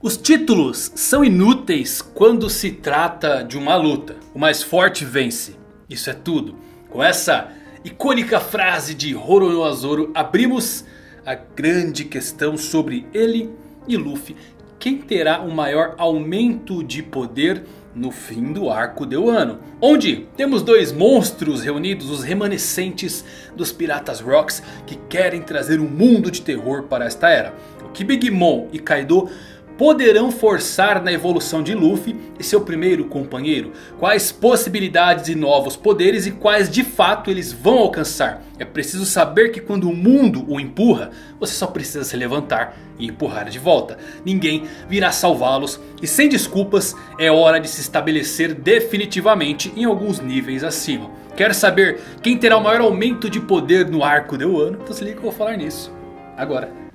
Os títulos são inúteis quando se trata de uma luta. O mais forte vence. Isso é tudo. Com essa icônica frase de Orochimaru Zoro, abrimos a grande questão sobre ele e Luffy. Quem terá o maior aumento de poder no fim do arco de Wano? Onde temos dois monstros reunidos, os remanescentes dos Piratas Rocks, que querem trazer um mundo de terror para esta era. O que Big Mom e Kaido poderão forçar na evolução de Luffy e seu primeiro companheiro? Quais possibilidades de novos poderes e quais de fato eles vão alcançar? É preciso saber que quando o mundo o empurra, você só precisa se levantar e empurrar de volta. Ninguém virá salvá-los e sem desculpas é hora de se estabelecer definitivamente em alguns níveis acima. Quer saber quem terá o maior aumento de poder no arco de Wano? Então se liga que eu vou falar nisso agora.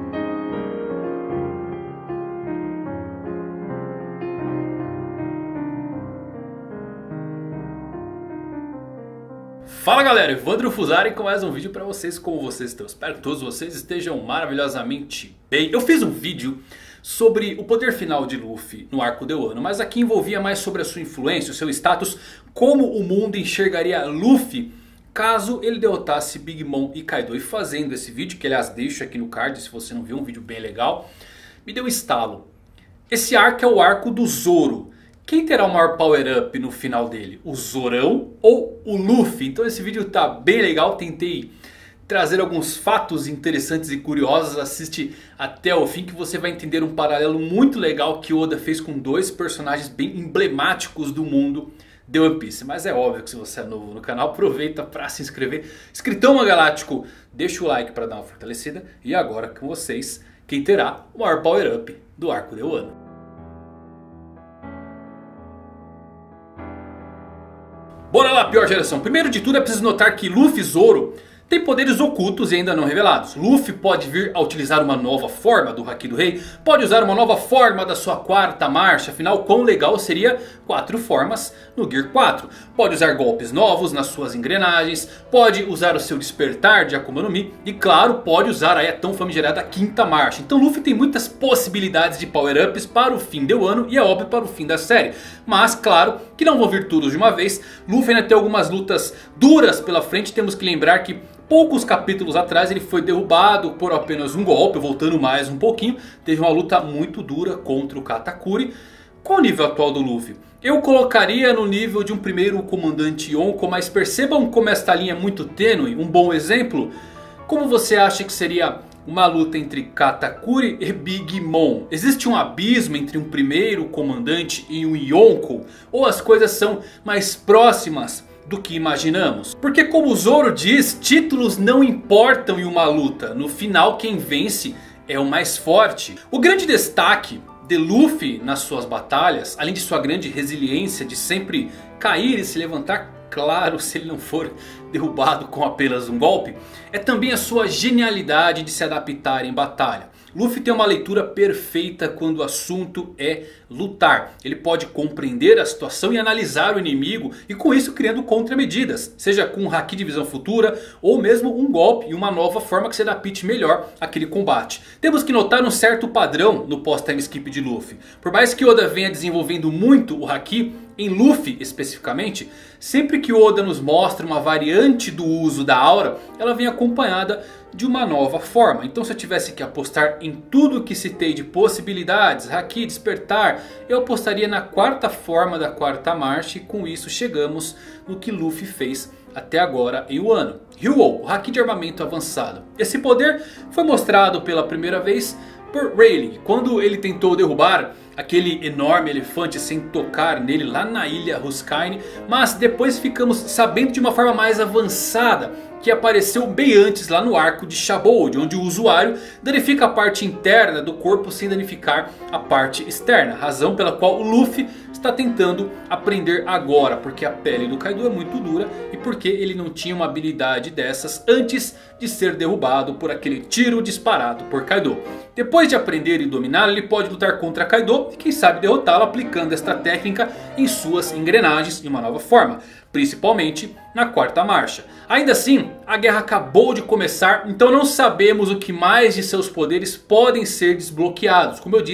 Fala galera, Evandro Fusari com mais um vídeo pra vocês. Como vocês estão? Espero que todos vocês estejam maravilhosamente bem. Eu fiz um vídeo sobre o poder final de Luffy no arco de Wano, mas aqui envolvia mais sobre a sua influência, o seu status, como o mundo enxergaria Luffy caso ele derrotasse Big Mom e Kaido. E fazendo esse vídeo, que aliás deixo aqui no card se você não viu, um vídeo bem legal, me deu um estalo. Esse arco é o arco do Zoro. Quem terá o maior power up no final dele? O Zorão ou o Luffy? Então esse vídeo tá bem legal. Tentei trazer alguns fatos interessantes e curiosos. Assiste até o fim que você vai entender um paralelo muito legal que Oda fez com dois personagens bem emblemáticos do mundo de One Piece. Mas é óbvio que se você é novo no canal, aproveita para se inscrever. Escritão Galáctico, deixa o like para dar uma fortalecida. E agora com vocês, quem terá o maior power up do arco de Wano? Bora lá, pior geração. Primeiro de tudo é preciso notar que Luffy e Zoro tem poderes ocultos e ainda não revelados. Luffy pode vir a utilizar uma nova forma do Haki do Rei. Pode usar uma nova forma da sua quarta marcha. Afinal, quão legal seria 4 formas no Gear 4. Pode usar golpes novos nas suas engrenagens. Pode usar o seu despertar de Akuma no Mi. E claro, pode usar aí a tão famigerada quinta marcha. Então Luffy tem muitas possibilidades de power-ups para o fim de Wano. E é óbvio para o fim da série. Mas claro que não vão vir todos de uma vez. Luffy ainda tem algumas lutas duras pela frente. Temos que lembrar que poucos capítulos atrás ele foi derrubado por apenas um golpe. Voltando mais um pouquinho, teve uma luta muito dura contra o Katakuri. Qual o nível atual do Luffy? Eu colocaria no nível de um primeiro comandante Yonko. Mas percebam como esta linha é muito tênue. Um bom exemplo: como você acha que seria uma luta entre Katakuri e Big Mom? Existe um abismo entre um primeiro comandante e um Yonko? Ou as coisas são mais próximas do que imaginamos? Porque como o Zoro diz, títulos não importam em uma luta. No final quem vence é o mais forte. O grande destaque de Luffy nas suas batalhas, além de sua grande resiliência de sempre cair e se levantar, claro, se ele não for derrubado com apenas um golpe, é também a sua genialidade de se adaptar em batalha. Luffy tem uma leitura perfeita quando o assunto é lutar. Ele pode compreender a situação e analisar o inimigo, e com isso criando contramedidas. Seja com um Haki de visão futura ou mesmo um golpe e uma nova forma que se adapte melhor àquele combate. Temos que notar um certo padrão no pós-time skip de Luffy. Por mais que Oda venha desenvolvendo muito o Haki, em Luffy especificamente, sempre que Oda nos mostra uma variante do uso da aura, ela vem acompanhada de uma nova forma. Então se eu tivesse que apostar em tudo que citei de possibilidades, Haki, despertar, eu apostaria na quarta forma da quarta marcha. E com isso chegamos no que Luffy fez até agora em Wano. Ryuou, o Haki de armamento avançado. Esse poder foi mostrado pela primeira vez por Rayleigh, quando ele tentou derrubar aquele enorme elefante sem tocar nele lá na ilha Huskine. Mas depois ficamos sabendo de uma forma mais avançada, que apareceu bem antes lá no arco de Shabold, onde o usuário danifica a parte interna do corpo sem danificar a parte externa. Razão pela qual o Luffy está tentando aprender agora, porque a pele do Kaido é muito dura e porque ele não tinha uma habilidade dessas antes de ser derrubado por aquele tiro disparado por Kaido. Depois de aprender e dominar, ele pode lutar contra Kaido e quem sabe derrotá-lo aplicando esta técnica em suas engrenagens de uma nova forma, principalmente na quarta marcha. Ainda assim, a guerra acabou de começar, então não sabemos o que mais de seus poderes podem ser desbloqueados. Como eu disse,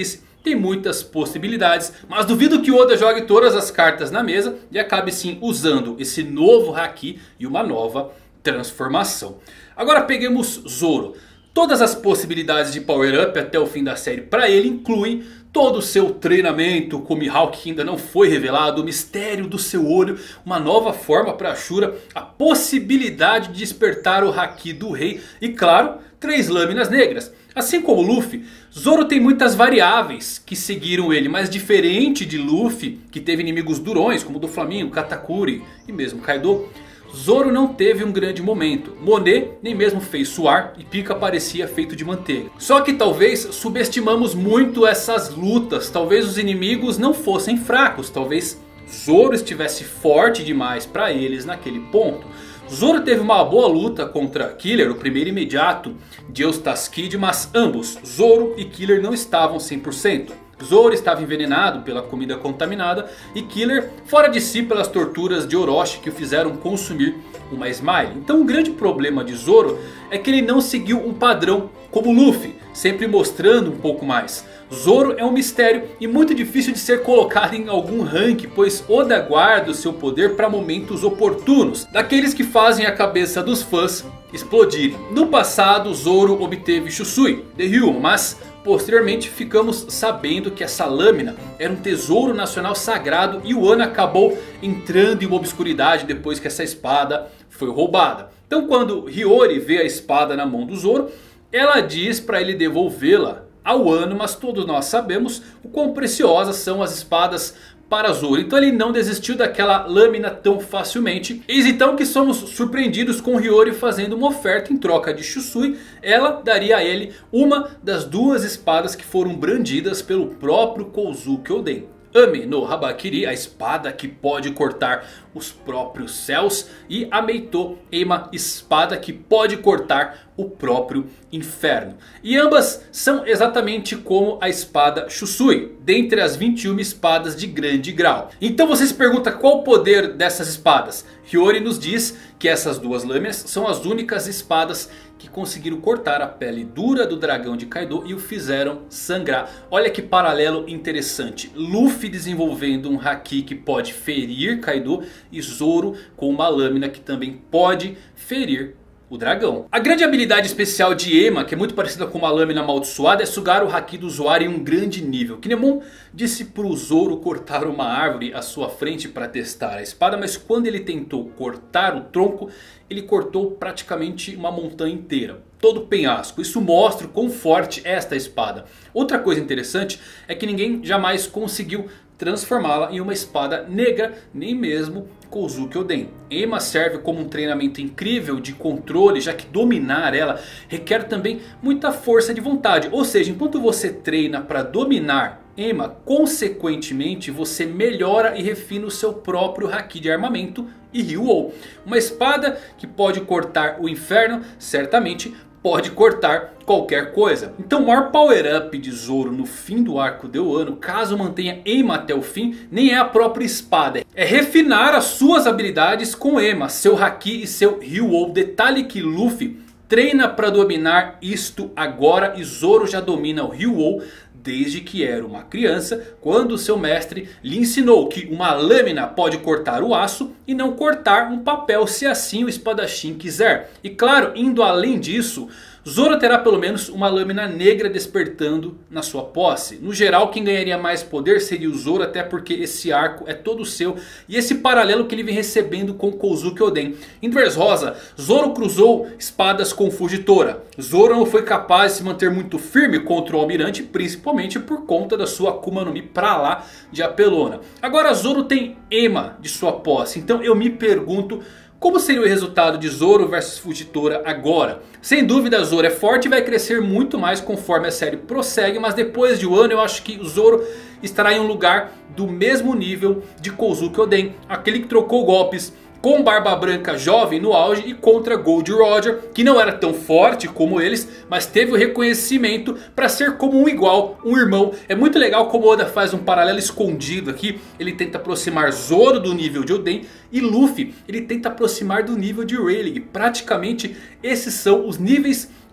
tem muitas possibilidades, mas duvido que Oda jogue todas as cartas na mesa e acabe sim usando esse novo Haki e uma nova transformação. Agora peguemos Zoro. Todas as possibilidades de power up até o fim da série para ele incluem todo o seu treinamento com Mihawk que ainda não foi revelado, o mistério do seu olho, uma nova forma para Ashura, a possibilidade de despertar o Haki do rei e claro, 3 lâminas negras. Assim como Luffy, Zoro tem muitas variáveis que seguiram ele, mas diferente de Luffy, que teve inimigos durões como do Flamingo, Katakuri e mesmo Kaido, Zoro não teve um grande momento. Monet nem mesmo fez suar e Pika parecia feito de manteiga. Só que talvez subestimamos muito essas lutas. Talvez os inimigos não fossem fracos. Talvez Zoro estivesse forte demais para eles naquele ponto. Zoro teve uma boa luta contra Killer, o primeiro imediato de Eustace Kid, mas ambos, Zoro e Killer, não estavam 100%. Zoro estava envenenado pela comida contaminada e Killer fora de si pelas torturas de Orochi que o fizeram consumir uma Smile. Então o grande problema de Zoro é que ele não seguiu um padrão como Luffy, sempre mostrando um pouco mais. Zoro é um mistério e muito difícil de ser colocado em algum rank, pois Oda guarda o seu poder para momentos oportunos, daqueles que fazem a cabeça dos fãs explodirem. No passado Zoro obteve Shusui, The Hyuun, mas posteriormente ficamos sabendo que essa lâmina era um tesouro nacional sagrado e o Wano acabou entrando em uma obscuridade depois que essa espada foi roubada. Então quando Hiyori vê a espada na mão do Zoro, ela diz para ele devolvê-la ao Wano, mas todos nós sabemos o quão preciosas são as espadas para Zoro. Então ele não desistiu daquela lâmina tão facilmente. Eis então que somos surpreendidos com Hiyori fazendo uma oferta em troca de Shusui. Ela daria a ele uma das 2 espadas que foram brandidas pelo próprio Kozuki Oden. Ame no Habakiri, a espada que pode cortar os próprios céus. E a Meito Ema, espada que pode cortar o próprio inferno. E ambas são exatamente como a espada Shusui, dentre as 21 espadas de grande grau. Então você se pergunta qual o poder dessas espadas? Hiyori nos diz que essas 2 lâminas são as únicas espadas que conseguiram cortar a pele dura do dragão de Kaido e o fizeram sangrar. Olha que paralelo interessante. Luffy desenvolvendo um Haki que pode ferir Kaido e Zoro com uma lâmina que também pode ferir o dragão. A grande habilidade especial de Ema, que é muito parecida com uma lâmina amaldiçoada, é sugar o Haki do usuário em um grande nível. Kinemon disse pro Zoro cortar uma árvore à sua frente para testar a espada, mas quando ele tentou cortar o tronco, ele cortou praticamente uma montanha inteira. Todo o penhasco. Isso mostra o quão forte é esta espada. Outra coisa interessante é que ninguém jamais conseguiu transformá-la em uma espada negra, nem mesmo Kozuki Oden. Ema serve como um treinamento incrível de controle, já que dominar ela requer também muita força de vontade. Ou seja, enquanto você treina para dominar Ema, consequentemente você melhora e refina o seu próprio Haki de armamento e Ryuou. Uma espada que pode cortar o inferno, certamente pode cortar qualquer coisa. Então o maior power up de Zoro no fim do arco de Wano, caso mantenha Ema até o fim, nem é a própria espada. É refinar as suas habilidades com Ema, seu Haki e seu Ryuou. Detalhe que Luffy treina para dominar isto agora e Zoro já domina o Ryuou desde que era uma criança, quando seu mestre lhe ensinou que uma lâmina pode cortar o aço e não cortar um papel se assim o espadachim quiser. E claro, indo além disso, Zoro terá pelo menos uma lâmina negra despertando na sua posse. No geral, quem ganharia mais poder seria o Zoro, até porque esse arco é todo seu. E esse paralelo que ele vem recebendo com Kozuki Oden. Em Dressrosa, Zoro cruzou espadas com Fujitora. Zoro não foi capaz de se manter muito firme contra o almirante, principalmente por conta da sua Akuma no Mi pra lá de apelona. Agora Zoro tem Ema de sua posse, então eu me pergunto: como seria o resultado de Zoro versus Fujitora agora? Sem dúvida Zoro é forte e vai crescer muito mais conforme a série prossegue. Mas depois de Wano eu acho que o Zoro estará em um lugar do mesmo nível de Kozuki Oden. Aquele que trocou golpes com Barba Branca jovem no auge e contra Gold Roger, que não era tão forte como eles, mas teve o reconhecimento para ser como um igual, um irmão. É muito legal como Oda faz um paralelo escondido aqui. Ele tenta aproximar Zoro do nível de Oden e Luffy ele tenta aproximar do nível de Rayleigh. Praticamente esses são os níveis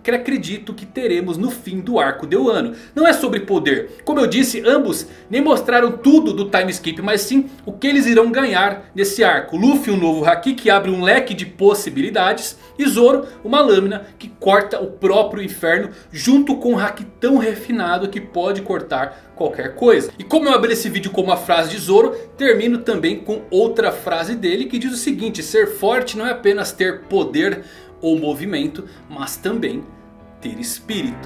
que acredito que teremos no fim do arco de Wano. Não é sobre poder. Como eu disse, ambos nem mostraram tudo do time skip, mas sim o que eles irão ganhar nesse arco. Luffy, um novo haki que abre um leque de possibilidades. E Zoro, uma lâmina que corta o próprio inferno, junto com um haki tão refinado que pode cortar qualquer coisa. E como eu abri esse vídeo com uma frase de Zoro, termino também com outra frase dele que diz o seguinte: ser forte não é apenas ter poder ou movimento, mas também ter espírito.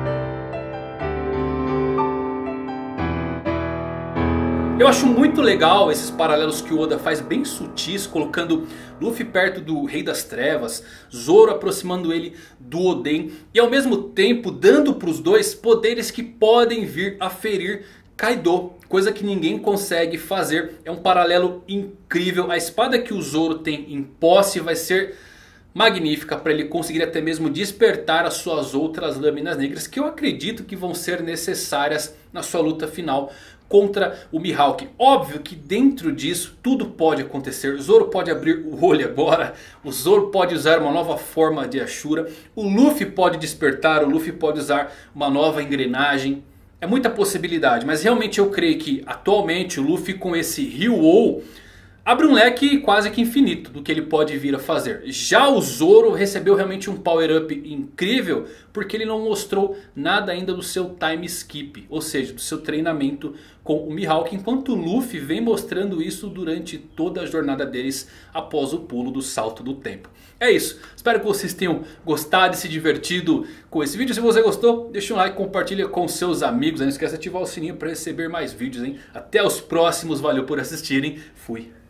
Eu acho muito legal esses paralelos que o Oda faz, bem sutis, colocando Luffy perto do Rei das Trevas, Zoro aproximando ele do Oden e ao mesmo tempo dando para os dois poderes que podem vir a ferir Kaido, coisa que ninguém consegue fazer. É um paralelo incrível. A espada que o Zoro tem em posse vai ser magnífica para ele conseguir até mesmo despertar as suas outras lâminas negras, que eu acredito que vão ser necessárias na sua luta final contra o Mihawk. Óbvio que dentro disso tudo pode acontecer. O Zoro pode abrir o olho agora. O Zoro pode usar uma nova forma de Ashura. O Luffy pode despertar. O Luffy pode usar uma nova engrenagem. É muita possibilidade. Mas realmente eu creio que atualmente o Luffy com esse Ryu-Oh abre um leque quase que infinito do que ele pode vir a fazer. Já o Zoro recebeu realmente um power up incrível, porque ele não mostrou nada ainda do seu time skip, ou seja, do seu treinamento com o Mihawk, enquanto o Luffy vem mostrando isso durante toda a jornada deles após o pulo do salto do tempo. É isso, espero que vocês tenham gostado e se divertido com esse vídeo. Se você gostou, deixa um like, compartilha com seus amigos. Não esqueça de ativar o sininho para receber mais vídeos, hein? Até os próximos, valeu por assistirem, fui!